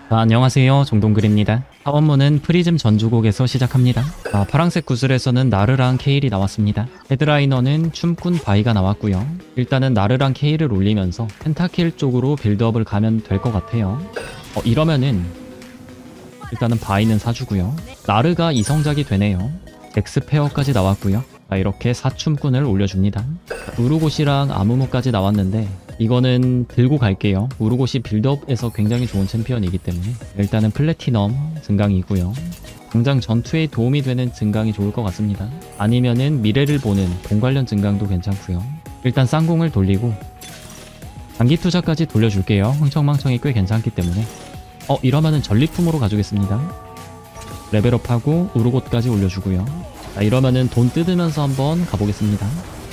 안녕하세요, 정동글입니다. 사원문은 프리즘 전주곡에서 시작합니다. 파란색 구슬에서는 나르랑 케일이 나왔습니다. 헤드라이너는 춤꾼 바이가 나왔고요. 일단은 나르랑 케일을 올리면서 펜타킬 쪽으로 빌드업을 가면 될 것 같아요. 이러면은 일단은 바이는 사주고요. 나르가 이성작이 되네요. 덱스 페어까지 나왔고요. 이렇게 사춤꾼을 올려줍니다. 우르고시랑 아무무까지 나왔는데 이거는 들고 갈게요. 우르고시 빌드업에서 굉장히 좋은 챔피언이기 때문에 일단은 플래티넘 증강이고요. 당장 전투에 도움이 되는 증강이 좋을 것 같습니다. 아니면은 미래를 보는 돈 관련 증강도 괜찮고요. 일단 쌍공을 돌리고 장기 투자까지 돌려줄게요. 흥청망청이 꽤 괜찮기 때문에 이러면은 전리품으로 가주겠습니다. 레벨업하고 우르곳까지 올려주고요. 이러면은 돈 뜯으면서 한번 가보겠습니다.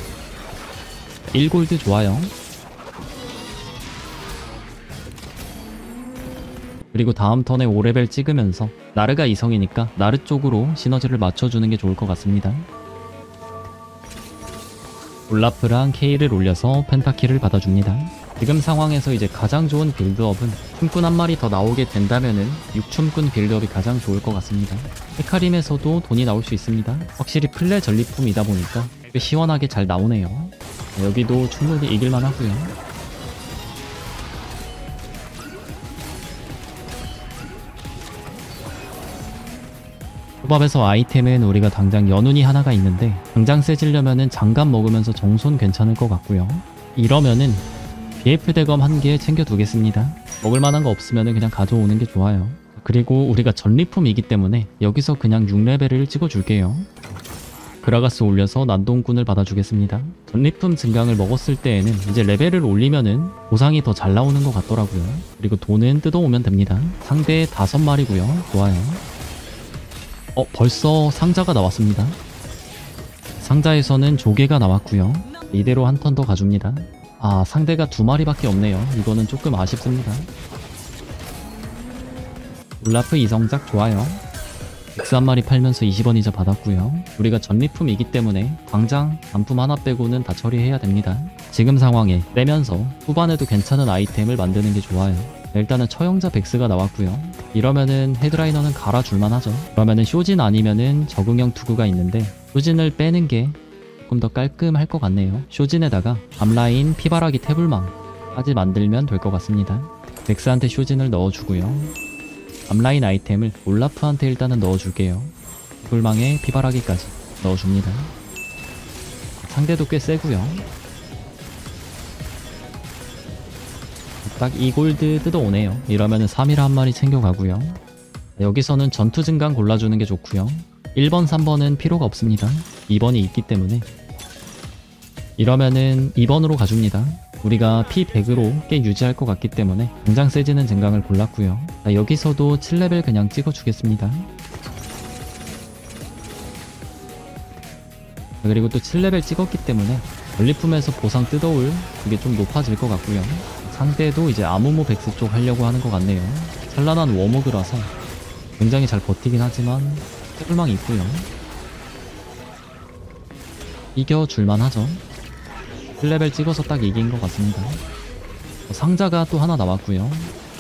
1골드 좋아요. 그리고 다음 턴에 5레벨 찍으면서 나르가 이성이니까 나르 쪽으로 시너지를 맞춰주는 게 좋을 것 같습니다. 올라프랑 케일을 올려서 펜타킬을 받아줍니다. 지금 상황에서 이제 가장 좋은 빌드업은 춤꾼 한 마리 더 나오게 된다면은 6춤꾼 빌드업이 가장 좋을 것 같습니다. 헤카림에서도 돈이 나올 수 있습니다. 확실히 플레 전리품이다 보니까 꽤 시원하게 잘 나오네요. 여기도 충분히 이길만 하고요. 조밥에서 아이템은 우리가 당장 연운이 하나가 있는데 당장 세지려면은 장갑 먹으면서 정손 괜찮을 것 같고요. 이러면은 BF 대검 한 개 챙겨두겠습니다. 먹을만한 거 없으면은 그냥 가져오는 게 좋아요. 그리고 우리가 전리품이기 때문에 여기서 그냥 6레벨을 찍어줄게요. 그라가스 올려서 난동꾼을 받아주겠습니다. 전리품 증강을 먹었을 때에는 이제 레벨을 올리면은 보상이 더 잘 나오는 것 같더라고요. 그리고 돈은 뜯어오면 됩니다. 상대 5마리고요. 좋아요. 벌써 상자가 나왔습니다. 상자에서는 조개가 나왔고요. 이대로 한 턴 더 가줍니다. 상대가 2마리밖에 없네요. 이거는 조금 아쉽습니다. 울라프 이성작 좋아요. 덱스 한 마리 팔면서 20원 이자 받았고요. 우리가 전리품이기 때문에 당장 단품 하나 빼고는 다 처리해야 됩니다. 지금 상황에 빼면서 후반에도 괜찮은 아이템을 만드는 게 좋아요. 일단은 처형자 백스가 나왔고요. 이러면은 헤드라이너는 갈아줄만 하죠. 그러면은 쇼진 아니면은 적응형 투구가 있는데 쇼진을 빼는 게 조금 더 깔끔할 것 같네요. 쇼진에다가 앞라인 피바라기 태블망까지 만들면 될 것 같습니다. 백스한테 쇼진을 넣어주고요. 앞라인 아이템을 올라프한테 일단은 넣어줄게요. 태블망에 피바라기까지 넣어줍니다. 상대도 꽤 세고요. 딱 2골드 뜯어오네요. 이러면은 3일 한 마리 챙겨가고요. 여기서는 전투 증강 골라주는 게 좋고요. 1번, 3번은 필요가 없습니다. 2번이 있기 때문에 이러면은 2번으로 가줍니다. 우리가 P100으로 꽤 유지할 것 같기 때문에 당장 세지는 증강을 골랐고요. 여기서도 7레벨 그냥 찍어주겠습니다. 그리고 또 7레벨 찍었기 때문에 전리품에서 보상 뜯어올 그게 좀 높아질 것 같고요. 상대도 이제 아무모 백스 쪽 하려고 하는 것 같네요. 찬란한 워머그라서 굉장히 잘 버티긴 하지만 태블망이 있고요. 이겨줄만 하죠. 1레벨 찍어서 딱 이긴 것 같습니다. 상자가 또 하나 나왔고요.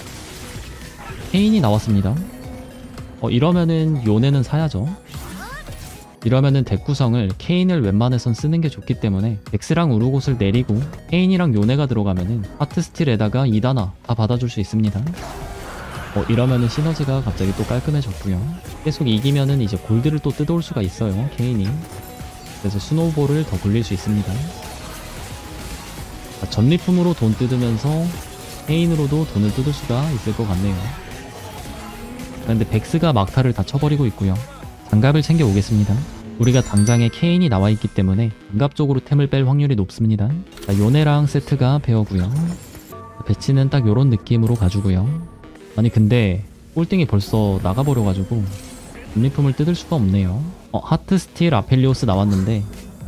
케인이 나왔습니다. 이러면은 요네는 사야죠. 이러면은 덱 구성을 케인을 웬만해선 쓰는 게 좋기 때문에 덱스랑 우르곳을 내리고 케인이랑 요네가 들어가면은 하트스틸에다가 2단화 다 받아줄 수 있습니다. 이러면은 시너지가 갑자기 또 깔끔해졌고요. 계속 이기면은 이제 골드를 또 뜯어올 수가 있어요. 케인이. 그래서 스노우볼을 더 굴릴 수 있습니다. 전리품으로 돈 뜯으면서 케인으로도 돈을 뜯을 수가 있을 것 같네요. 그런데 백스가 막타를 다 쳐버리고 있고요. 장갑을 챙겨 오겠습니다. 우리가 당장에 케인이 나와있기 때문에 장갑 쪽으로 템을 뺄 확률이 높습니다. 요네랑 세트가 베어고요. 배치는 딱 요런 느낌으로 가주고요. 아니 근데 꼴등이 벌써 나가버려가지고 전리품을 뜯을 수가 없네요. 하트스틸 아펠리오스 나왔는데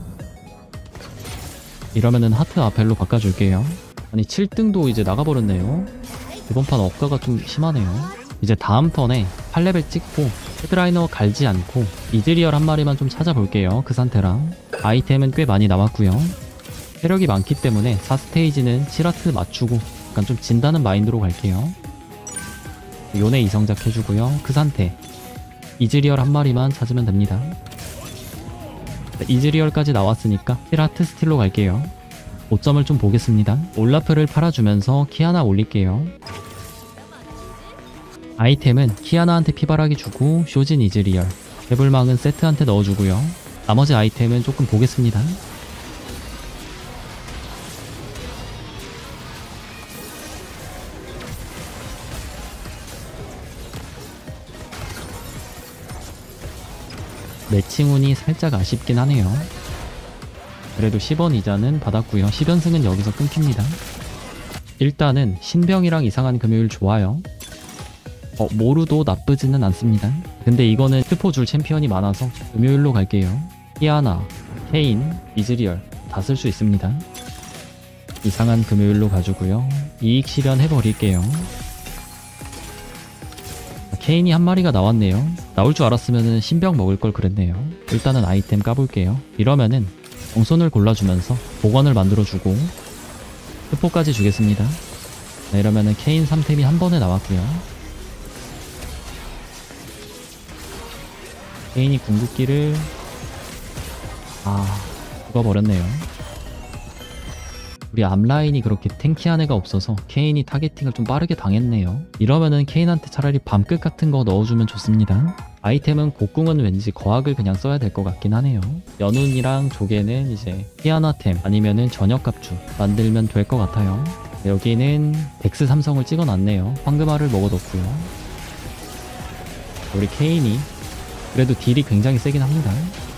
이러면은 하트 아펠로 바꿔줄게요. 아니 7등도 이제 나가버렸네요. 이번 판 억가가 좀 심하네요. 이제 다음 턴에 8레벨 찍고 헤드라이너 갈지 않고 이즈리얼 한 마리만 좀 찾아볼게요. 그 상태랑 아이템은 꽤 많이 나왔고요. 체력이 많기 때문에 4스테이지는 7하트 맞추고 약간 좀 진다는 마인드로 갈게요. 요네 이성작 해주고요. 그 상태 이즈리얼 한 마리만 찾으면 됩니다. 이즈리얼까지 나왔으니까 힐하트 스틸로 갈게요. 5점을 좀 보겠습니다. 올라프를 팔아주면서 키아나 올릴게요. 아이템은 키아나한테 피바라기 주고 쇼진 이즈리얼, 배불망은 세트한테 넣어주고요. 나머지 아이템은 조금 보겠습니다. 매칭운이 살짝 아쉽긴 하네요. 그래도 10원 이자는 받았고요. 10연승은 여기서 끊깁니다. 일단은 신병이랑 이상한 금요일 좋아요. 모루도 나쁘지는 않습니다. 근데 이거는 스포 줄 챔피언이 많아서 금요일로 갈게요. 키아나, 케인, 이즈리얼 다 쓸 수 있습니다. 이상한 금요일로 가주고요. 이익 실현해버릴게요. 케인이 한 마리가 나왔네요. 나올 줄 알았으면 신병 먹을 걸 그랬네요. 일단은 아이템 까볼게요. 이러면은 정손을 골라주면서 복원을 만들어주고 스포까지 주겠습니다. 네, 이러면은 케인 3템이 한 번에 나왔고요. 케인이 궁극기를 죽어버렸네요. 우리 앞라인이 그렇게 탱키한 애가 없어서 케인이 타겟팅을 좀 빠르게 당했네요. 이러면은 케인한테 차라리 밤끝 같은 거 넣어주면 좋습니다. 아이템은 곡궁은 왠지 거학을 그냥 써야 될 것 같긴 하네요. 연운이랑 조개는 이제 키아나템 아니면은 저녁갑주 만들면 될 것 같아요. 여기는 덱스 삼성을 찍어놨네요. 황금알을 먹어뒀고요. 우리 케인이 그래도 딜이 굉장히 세긴 합니다.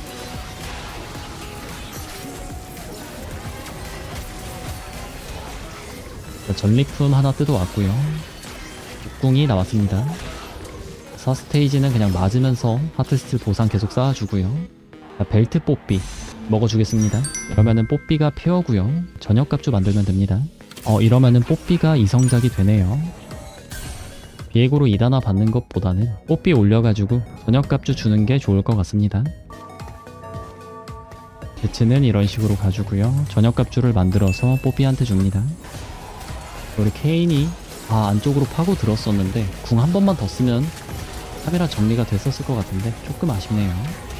전리품 하나 뜯어왔고요. 국궁이 나왔습니다. 4스테이지는 그냥 맞으면서 하트스틸 보상 계속 쌓아주고요. 벨트 뽀삐 먹어주겠습니다. 그러면은 뽀삐가 페어고요. 저녁갑주 만들면 됩니다. 이러면은 뽀삐가 이성작이 되네요. 비에고로 2단화 받는 것보다는 뽀삐 올려가지고 저녁값주 주는 게 좋을 것 같습니다. 배치는 이런 식으로 가주고요. 저녁값주를 만들어서 뽀삐한테 줍니다. 우리 케인이 안쪽으로 파고 들었었는데 궁 한 번만 더 쓰면 카메라 정리가 됐었을 것 같은데 조금 아쉽네요.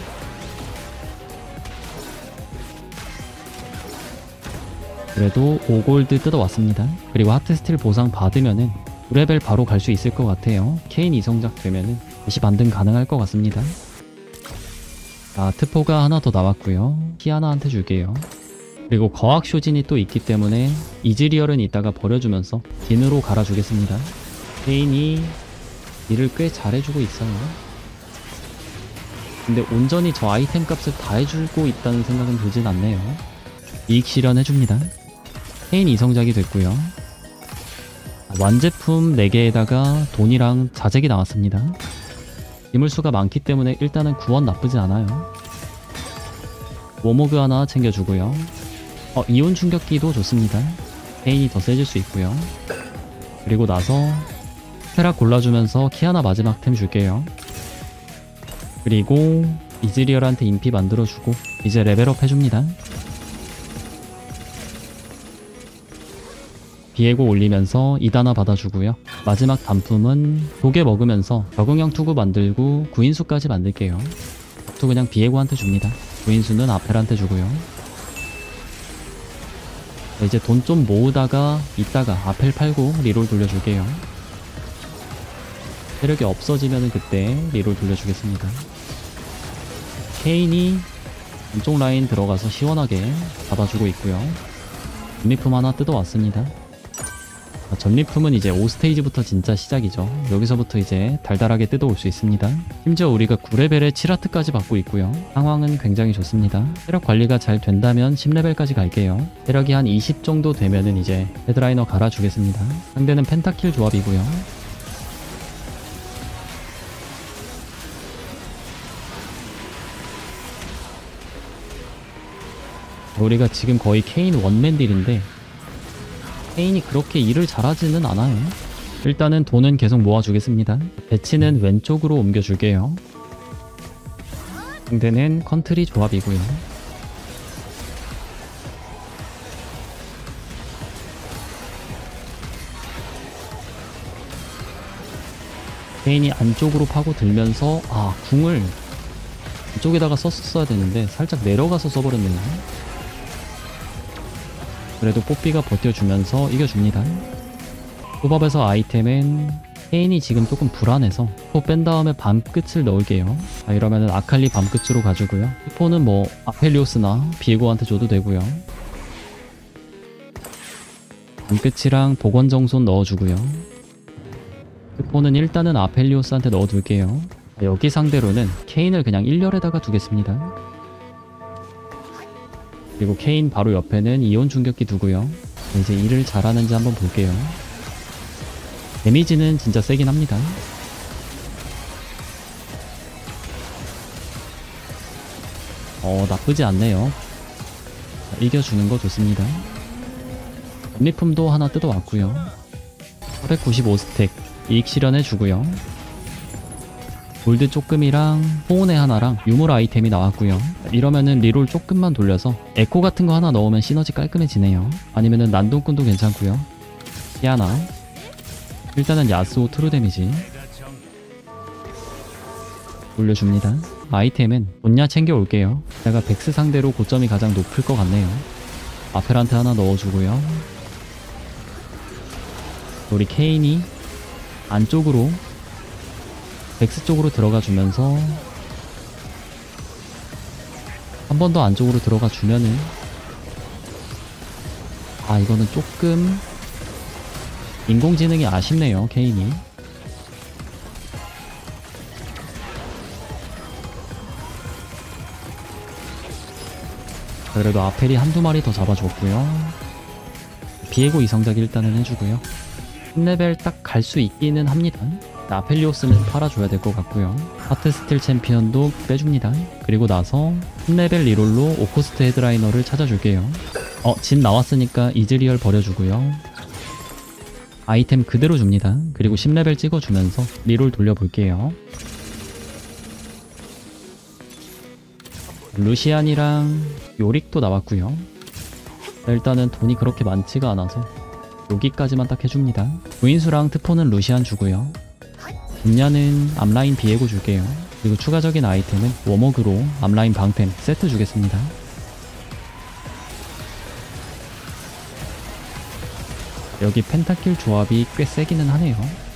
그래도 5골드 뜯어왔습니다. 그리고 하트스틸 보상 받으면은 9레벨 바로 갈 수 있을 것 같아요. 케인 이성작 되면은 다시 반등 가능할 것 같습니다. 트포가 하나 더 나왔고요. 키아나한테 줄게요. 그리고 거학 쇼진이 또 있기 때문에 이즈리얼은 이따가 버려주면서 딘으로 갈아주겠습니다. 케인이 일을 꽤 잘해주고 있어요. 근데 온전히 저 아이템 값을 다 해주고 있다는 생각은 들진 않네요. 이익 실현해줍니다. 케인 이성작이 됐고요. 완제품 4개에다가 돈이랑 자재기 나왔습니다. 기물수가 많기 때문에 일단은 구원 나쁘지 않아요. 워모그 하나 챙겨주고요. 이온 충격기도 좋습니다. 케인이 더 세질 수 있고요. 그리고 나서 스테라 골라주면서 키아나 마지막 템 줄게요. 그리고 이즈리얼한테 인피 만들어주고 이제 레벨업 해줍니다. 비에고 올리면서 2단화 받아주고요. 마지막 단품은 조개 먹으면서 적응형 투구 만들고 구인수까지 만들게요. 또 그냥 비에고한테 줍니다. 구인수는 아펠한테 주고요. 이제 돈 좀 모으다가 이따가 아펠 팔고 리롤 돌려줄게요. 체력이 없어지면 그때 리롤 돌려주겠습니다. 케인이 왼쪽 라인 들어가서 시원하게 잡아주고 있고요. 전리품 하나 뜯어왔습니다. 전리품은 이제 5스테이지부터 진짜 시작이죠. 여기서부터 이제 달달하게 뜯어올 수 있습니다. 심지어 우리가 9레벨에 7하트까지 받고 있고요. 상황은 굉장히 좋습니다. 체력 관리가 잘 된다면 10레벨까지 갈게요. 체력이 한 20 정도 되면은 이제 헤드라이너 갈아주겠습니다. 상대는 펜타킬 조합이고요. 우리가 지금 거의 케인 원맨 딜인데 케인이 그렇게 일을 잘하지는 않아요. 일단은 돈은 계속 모아주겠습니다. 배치는 왼쪽으로 옮겨줄게요. 상대는 컨트리 조합이고요. 케인이 안쪽으로 파고들면서 궁을 이쪽에다가 썼어야 되는데 살짝 내려가서 써버렸네요. 그래도 뽀삐가 버텨주면서 이겨줍니다. 초밥에서 아이템은 케인이 지금 조금 불안해서 또 뺀 다음에 밤끝을 넣을게요. 이러면은 아칼리 밤끝으로 가주고요. 히포는 뭐 아펠리오스나 비에고한테 줘도 되고요. 밤끝이랑 복원정손 넣어주고요. 히포는 일단은 아펠리오스한테 넣어둘게요. 여기 상대로는 케인을 그냥 1열에다가 두겠습니다. 그리고 케인 바로 옆에는 이온 충격기 두고요. 이제 일을 잘하는지 한번 볼게요. 데미지는 진짜 세긴 합니다. 나쁘지 않네요. 이겨주는 거 좋습니다. 전리품도 하나 뜯어왔고요. 495스택 이익 실현해주고요. 골드 조금이랑 호운의 하나랑 유물 아이템이 나왔고요. 이러면은 리롤 조금만 돌려서 에코 같은 거 하나 넣으면 시너지 깔끔해지네요. 아니면은 난동꾼도 괜찮고요. 키아나 일단은 야스오 트루 데미지 올려줍니다. 아이템은 본야 챙겨올게요. 제가 백스 상대로 고점이 가장 높을 것 같네요. 아펠한테 하나 넣어주고요. 우리 케인이 안쪽으로 백스 쪽으로 들어가주면서 한 번 더 안쪽으로 들어가주면은 이거는 조금 인공지능이 아쉽네요. 케인이 그래도 아펠이 한두 마리 더 잡아줬고요. 비에고 이성작 일단은 해주고요. 10레벨 딱 갈 수 있기는 합니다. 아펠리오스는 팔아줘야 될 것 같고요. 하트 스틸 챔피언도 빼줍니다. 그리고 나서 10레벨 리롤로 오코스트 헤드라이너를 찾아줄게요. 진 나왔으니까 이즈리얼 버려주고요. 아이템 그대로 줍니다. 그리고 10레벨 찍어주면서 리롤 돌려볼게요. 루시안이랑 요릭도 나왔고요. 일단은 돈이 그렇게 많지가 않아서 여기까지만 딱 해줍니다. 부인수랑 트포는 루시안 주고요. 분야는 앞라인 비에고 줄게요. 그리고 추가적인 아이템은 워머그로 앞라인 방템 세트 주겠습니다. 여기 펜타킬 조합이 꽤 세기는 하네요.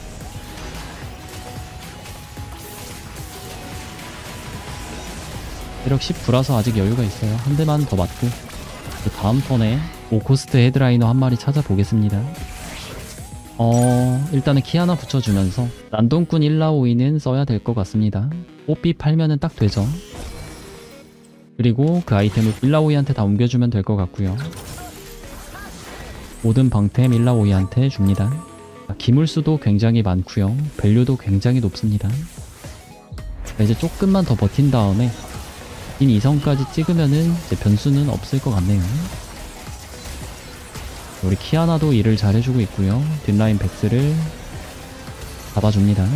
체력 10%라서 아직 여유가 있어요. 한 대만 더 맞고 그 다음 턴에 오코스트 헤드라이너 한 마리 찾아보겠습니다. 일단은 키 하나 붙여주면서 난동꾼 1라오이는 써야 될 것 같습니다. 뽀삐 팔면은 딱 되죠. 그리고 그 아이템을 1라오이한테 다 옮겨주면 될 것 같고요. 모든 방템 1라오이한테 줍니다. 기물수도 굉장히 많고요. 밸류도 굉장히 높습니다. 이제 조금만 더 버틴 다음에 인 2성까지 찍으면은 이제 변수는 없을 것 같네요. 우리 키아나도 일을 잘 해주고 있고요. 뒷라인 백스를 잡아줍니다.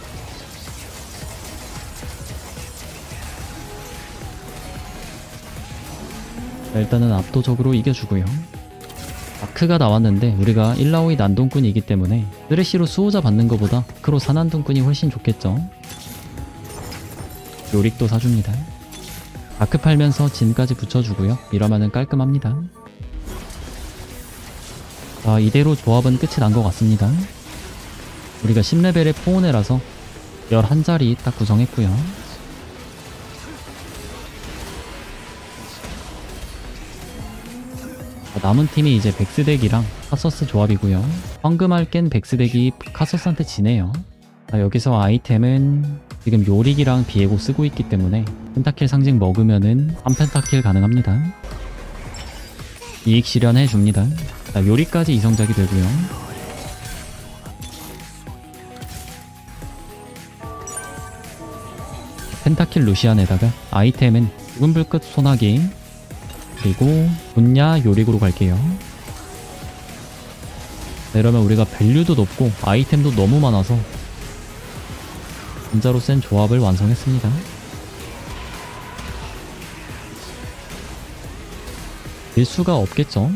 일단은 압도적으로 이겨주고요. 아크가 나왔는데 우리가 1라오이 난동꾼이기 때문에 쓰레쉬로 수호자 받는 것보다 아크로 사난동꾼이 훨씬 좋겠죠. 요릭도 사줍니다. 아크 팔면서 진까지 붙여주고요. 이러면은 깔끔합니다. 이대로 조합은 끝이 난 것 같습니다. 우리가 10레벨의 포온해라서 11자리 딱 구성했고요. 남은 팀이 이제 백스덱이랑 카서스 조합이고요. 황금알 깬 백스덱이 카서스한테 지네요. 여기서 아이템은 지금 요릭이랑 비에고 쓰고 있기 때문에 펜타킬 상징 먹으면은 3펜타킬 가능합니다. 이익 실현해 줍니다. 요리까지 이성작이 되고요. 펜타킬 루시안에다가 아이템은 죽은 불끝 소나기 그리고 분야 요릭으로 갈게요. 이러면 우리가 밸류도 높고 아이템도 너무 많아서 진짜로 센 조합을 완성했습니다. 질 수가 없겠죠.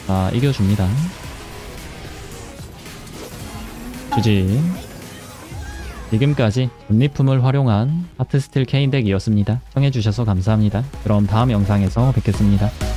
이겨줍니다. 주지. 지금까지 전리품을 활용한 하트스틸 케인 덱이었습니다. 시청해주셔서 감사합니다. 그럼 다음 영상에서 뵙겠습니다.